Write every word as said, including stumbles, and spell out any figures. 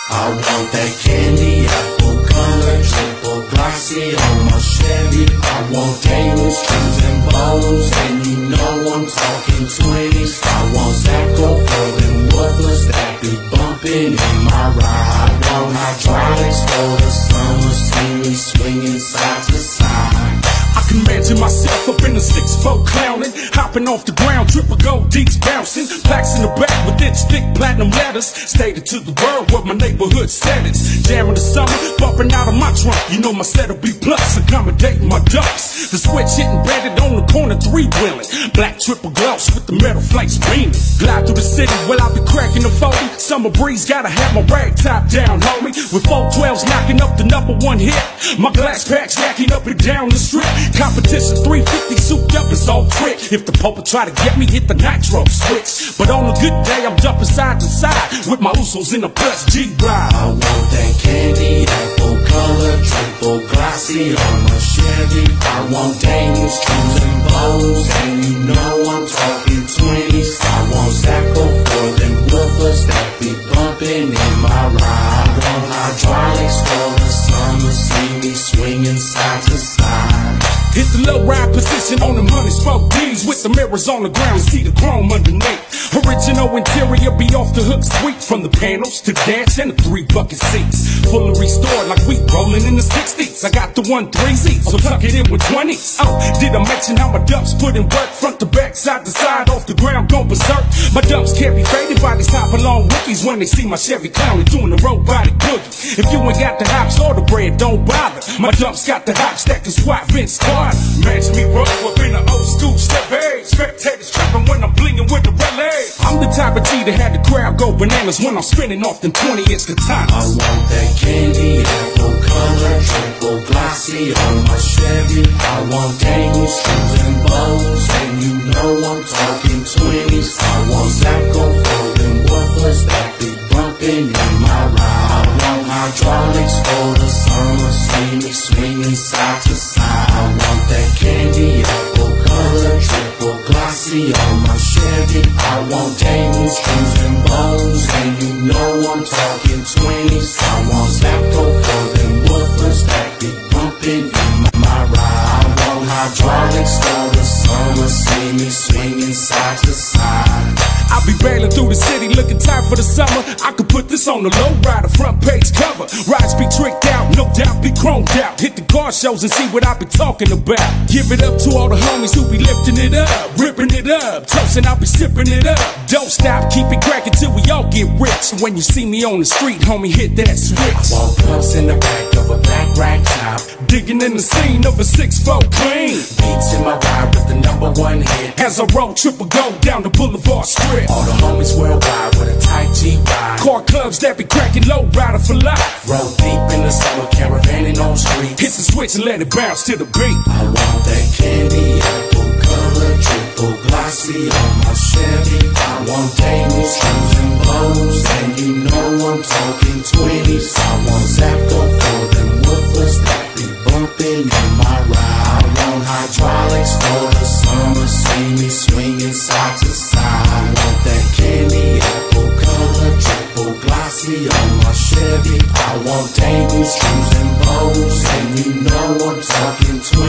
I want that candy apple color, triple glossy on my Chevy. I want Daniels, strings and bows, and you know I'm talking twenties. I want Zacko for them woofers that be bumping in my ride. I want hydraulics for the summer, see me swinging side to side. I can imagine myself up in the six four clowning, hopping off the ground, triple gold deets bouncing, plaques in the back with inch thick platinum letters, stated to the world what my neighborhood status. Jamming the summer, bumping out of my trunk, you know my set'll be plus, accommodating my dumps. The switch hitting branded on the corner, three wheeling, black triple gloss with the metal flakes beaming. Glide through the city, well I be cracking the forty. Summer breeze, gotta have my rag top down, homie. With four twelves knocking up the number one hit, my glass packs jacking up and down the street. Competition three fifty souped up is all trick. If the popo try to get me, hit the nitro switch. But on a good day, I'm jumping side to side with my Usos in a plus G ride. I want that candy apple color, triple glossy on my Chevy. I want Daniels, strings and bows, and you know I'm talking twenties. I want Zacko for them woofers that be bumping in my ride. I want hydraulics for the summer, see me swinging side to side. Hit the low ride position on them honey smoke D's with the mirrors on the ground, see the chrome underneath. Original interior be off the hook sweet, from the panels to dash and the three bucket seats. Fully restored like we rolling in the sixties. I got the one three Z, so tuck it in with twenties. Oh, did I mention how my dumps put in work? Front to back, side to side, off the ground, go berserk. My dumps can't be faded by these hop along rookies when they see my Chevy clowning doing the robotic boogie. If you ain't got the hops or the bread, don't bother. My dumps got the hops that can squat Vince Carter. Match me roll up in an old school step A. Spectators tripping when I'm blinging with the relay. I'm the type of G that had the crowd go bananas when I'm spinning off them twenty inch katanas. I want that candy apple color, triple glossy on my Chevy. I want Daniels, strings and bows, and you know I'm talking twenties. I want Zacko for them woofers that be bumping in my ride. I want hydraulics for the summer, see me swinging side to side. I want that candy apple color, triple glossy on my Chevy. I want Daniels, strings and bows, and you know I'm talking twenties. I want Zacko for them woofers that be bumping in my ride. I want hydraulics for the summer, see me swinging side to side. I'll be bailing through the city looking tight for the summer. I could put this on the low rider, front page cover. Rides be tricked out, no doubt be chromed out. Hit the car shows and see what I be talking about. Give it up to all the homies who be lifting it up, ripping it up, toasting, I'll be sipping it up. Don't stop, keep it cracking till we all get rich. When you see me on the street, homie, hit that switch. I want pumps in the back of a black rag top, digging in the scene of a six four clean. Beats in my ride with the number one hit. As I roll triple gold down the Boulevard Strip. All the homies worldwide with a tight G ride. Car clubs that be cracking low rider for life. Roll deep in the summer, caravanning on streets. Hit the switch and let it bounce to the beat. I want that candy apple color, triple glossy on my Chevy. I want Daniels, strings and bows, and you know I'm talking twenties. I want Zacko for them woofers that be bumping in my ride. I want hydraulics for the summer, see me swinging side to side. I want that candy apple color, triple glossy on my Chevy. I want Daniels, strings and bows, and you know I'm talking twenties.